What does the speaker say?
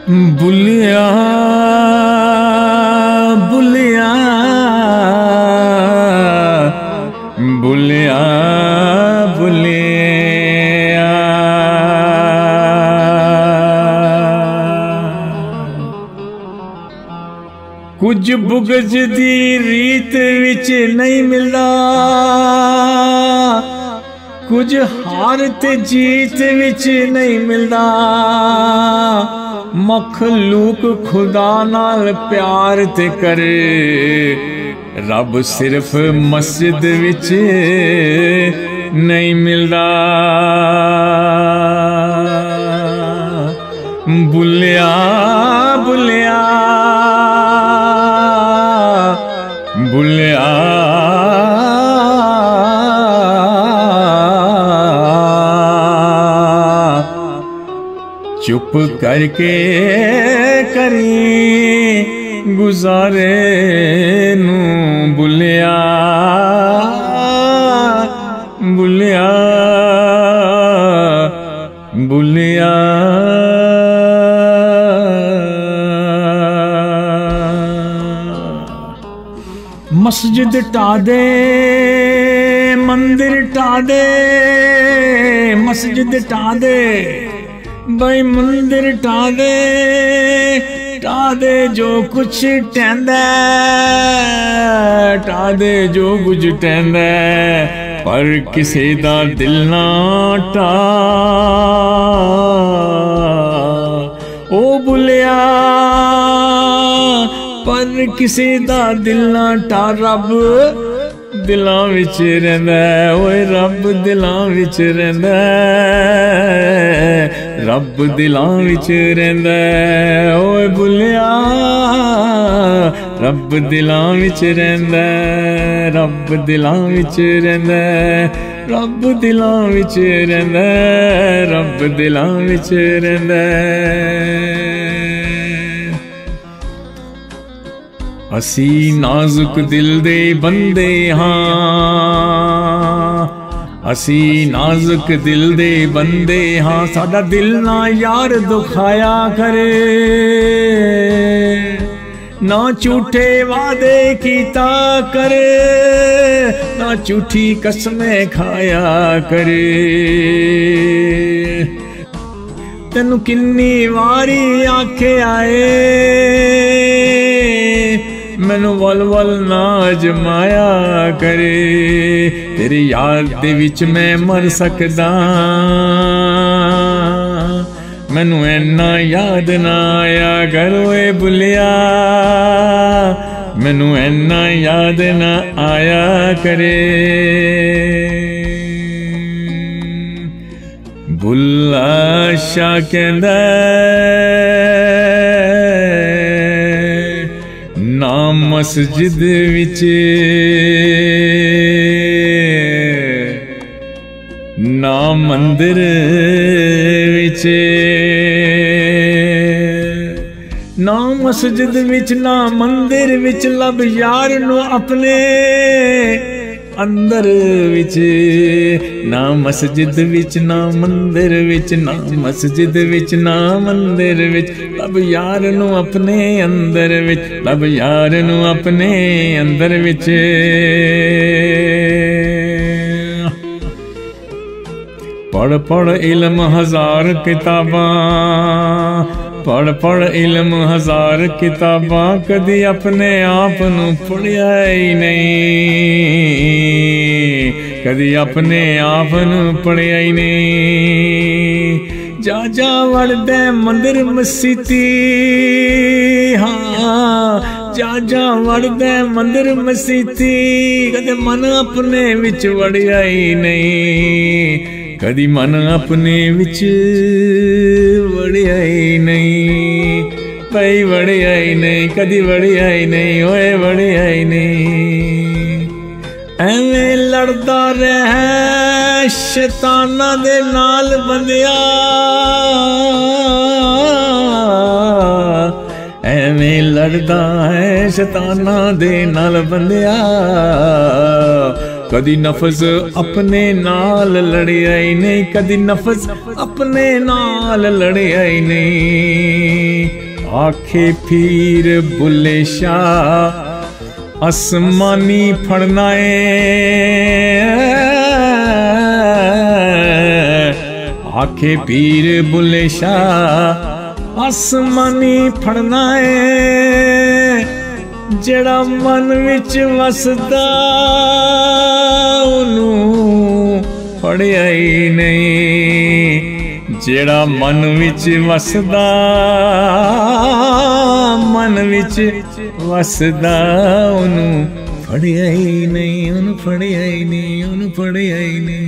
बुलिया बुलिया बुलिया बुलिया कुछ बुगज दी रीत विच नहीं मिलदा, कुछ हार ते जीत विच नहीं मिलदा। मखलूक खुदा नाल प्यार ते करे, रब सिर्फ मस्जिद विच नहीं मिलदा। बुलिया बुलिया बुलिया चुप करके करी गुजारे नू बुलिया बुलिया बुलिया। मस्जिद टा दे मंदिर टा दे, मस्जिद टा दे भाई मंदिर टा दे जो कुछ टहंदा, टा दे जो कुछ टहंदा, पर किसे दा दिल ना टा। ओ बुलिया पर किसे दा दिल ना टा। रब दिलां विच रहिंदा, ओए रब दिलां विच रहिंदा, रब दिलां विच रहिंदा। ओए बुलिया रब दिलां विच रहिंदा, रब दिलां विच रहिंदा, रब दिलां विच रहिंदा, रब दिलां विच रहिंदा। असी नाजुक दिल दे बंदे हाँ, असी नाजुक दिल दे बंदे हाँ। साडा दिल ना यार दुखाया करे, ना झूठे वादे कीता करे, ना झूठी कसमें खाया करे। तेनू किन्नी वारी आखे आए मैनू वल वल ना अजमाया करे। तेरी याद दे विच मैं मर सकदा, मैनू ऐना याद ना आया करोए बुलिया, मैनू ऐना याद ना आया करे। बुल्ला शाह कहंदा ना मस्जिद विच ना मंदिर विच, ना मस्जिद विच ना मंदिर विच लब यार नू अपने अंदर विच। ना मस्जिद विच ना मंदिर विच, ना मस्जिद विच ना मंदिर विच लब यार नू अपने अंदर विच, लब यार नू अपने अंदर विच। पढ़ पढ़ इल्म हजार किताबां, पढ़ पढ़ इल्म हजार किताबां, कदी अपने आप नू पढ़िया ही नहीं, कदी अपने आप नू पढ़िया ही नहीं। जा जा वड़दे मंदिर मसीती हाँ, जा जा वड़दे मंदिर मसीती, कदे मन अपने विच वड़िया ही नहीं, कदी मन अपने विच वड़िया ही नहीं। भाई वड़िया ही नहीं, कदी वड़िया ही नहीं, ओए वड़िया ही नहीं। एवें लड़दा रह शैताना दे नाल बंदिया, एवें लड़दा है शैताना दे नाल बंदिया, कदी नफस अपने नाल लड़िया ही नहीं, कदी नफस अपने नाल लड़िया ही नहीं। आखे पीर बुल्ले शाह आसमानी फड़ना है, आखे पीर बुल्ले शाह आसमानी फड़ना है। जेड़ा मन विच वसदा ओनू फड़िया ही नहीं, जेड़ा मन विच वसदा, मन विच वसदा ओनू फड़िया ही नहीं, ओनू फड़िया ही नहीं, ओनू फड़िया ही नहीं।